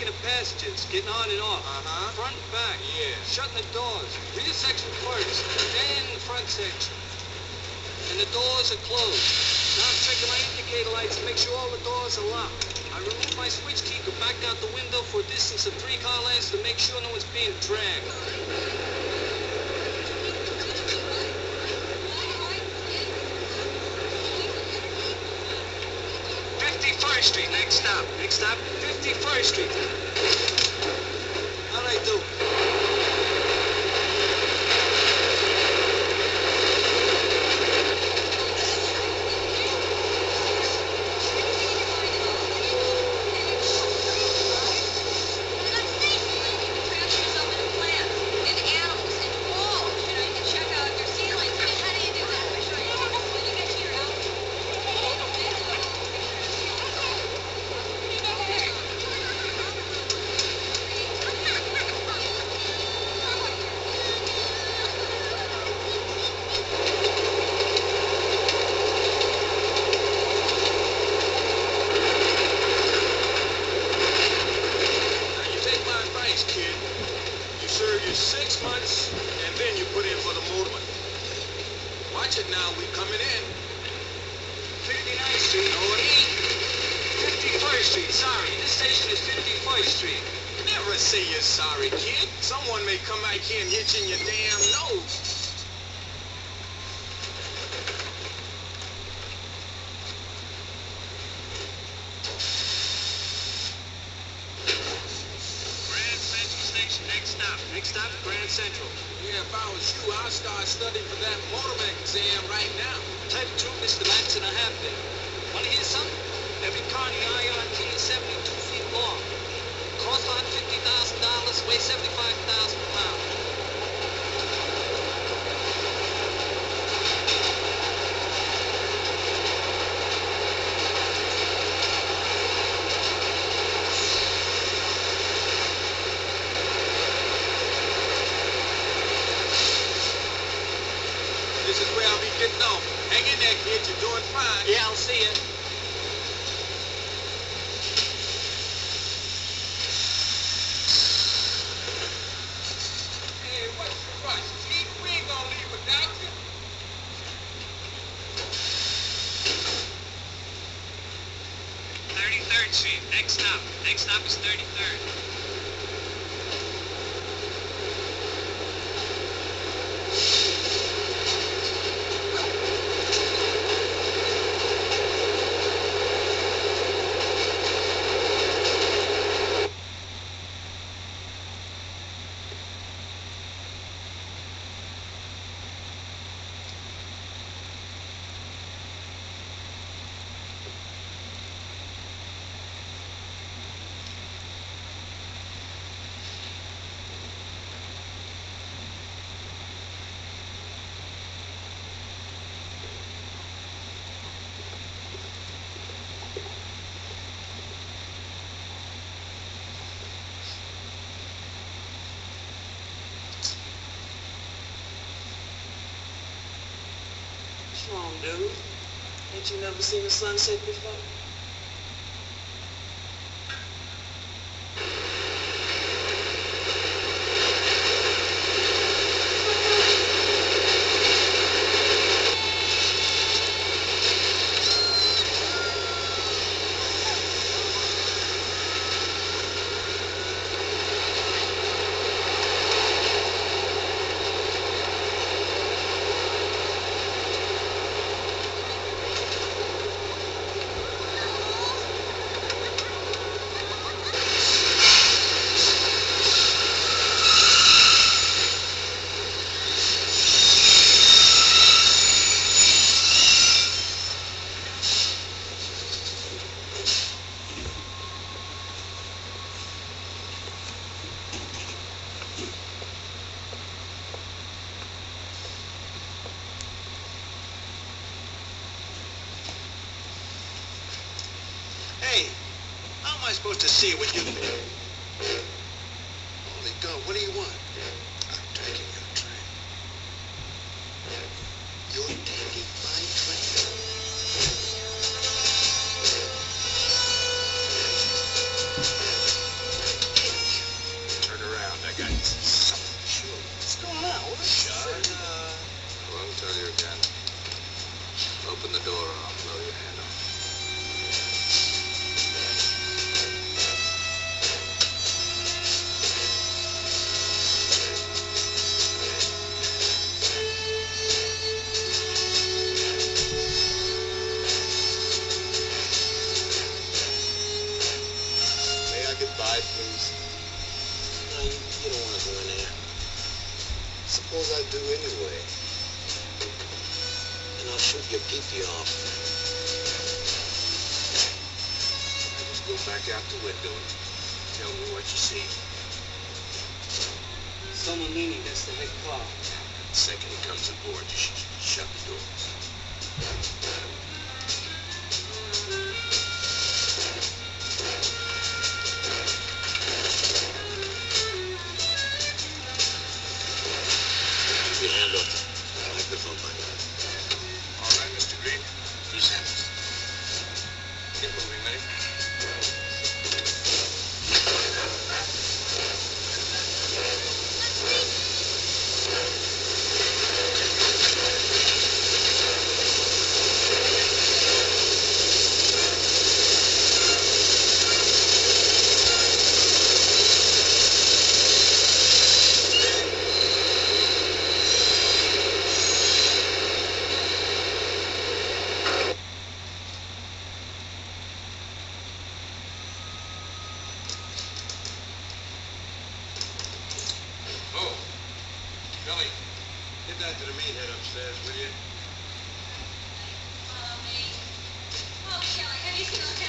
checking the passages, getting on and off. Front and back. Yeah. Shutting the doors. Rear section first, then the front section. And the doors are closed. Now I'm checking my indicator lights to make sure all the doors are locked. I remove my switch key to back out the window for a distance of 3 car lengths to make sure no one's being dragged. 51st Street, next stop. Next stop, 51st Street. How'd I do? Next stop is 33rd. Dude, ain't you never seen the sunset before? Supposed to see what you... Holy God, what do you want? I'm taking your train. You're taking my train? the door or I'll blow your head off. May I get by, please? No, you don't want to go in there. Suppose I do anyway. And I'll shoot your peepee off. Now just go back out the window and tell me what you see. Someone leaning against the head car. The second he comes aboard, you should shut the doors. Keep your hand off the microphone, my guy. All right, Mr. Green. Who's hands? Get moving, Manny. Oh, Billy, get that to the meathead upstairs, will you? Oh, Kelly, have you seen those